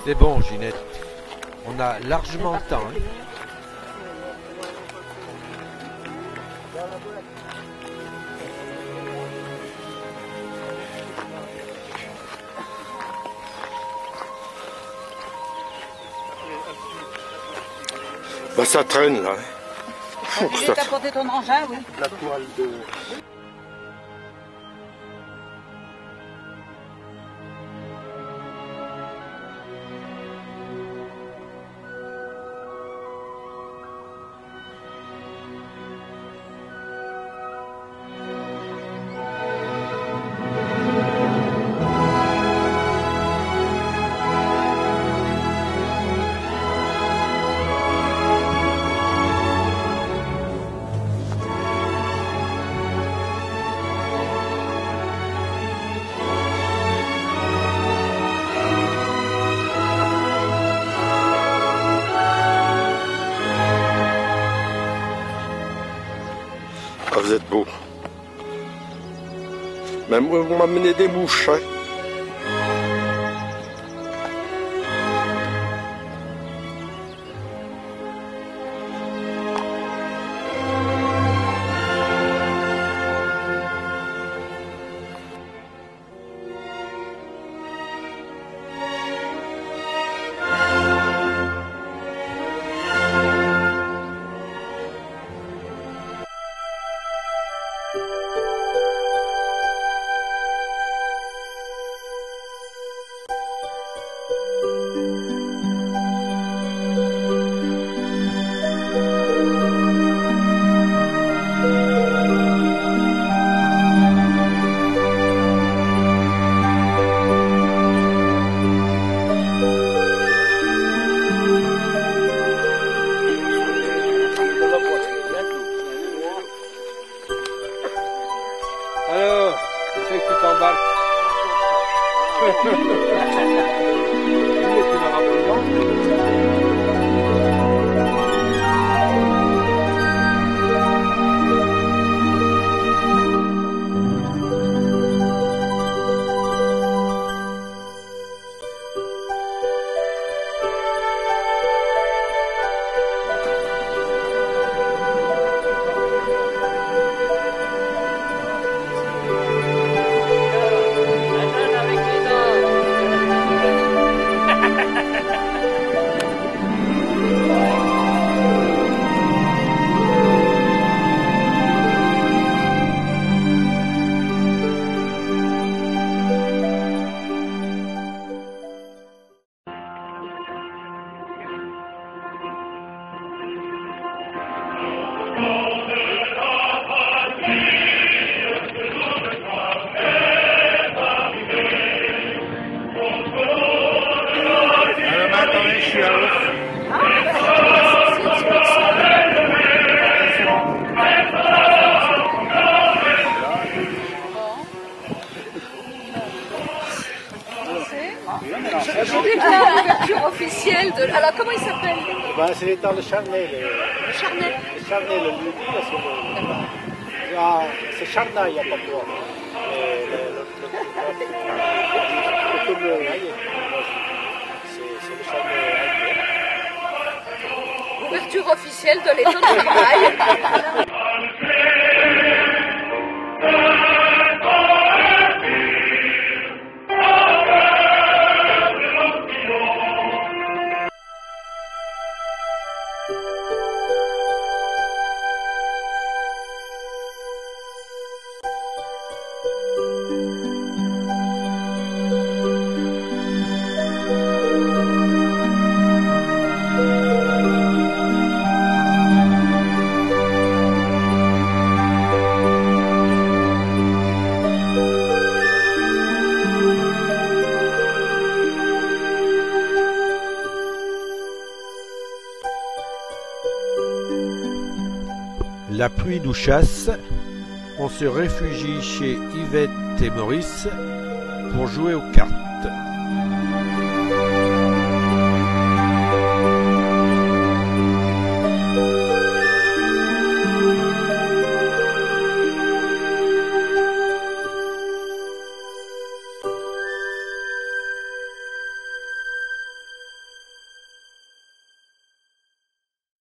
C'est bon, Ginette. On a largement le temps. Hein. Bah ça traîne là. Tu as apporté ton engin, oui. La toile de... Ah, vous êtes beau. Même vous m'amenez des mouches. Hein. Alors, c'est que tu t'embarques. Je déclare l'ouverture officielle de... Alors, comment il s'appelle? Ben, c'est dans le Charnay. Le Charnay. Le Charnay, le lieu. C'est Charnay, il n'y a pas de droit. C'est le Charnay. Ouverture officielle de l'étang de Villeray. La pluie nous chasse, on se réfugie chez Yvette et Maurice pour jouer aux cartes.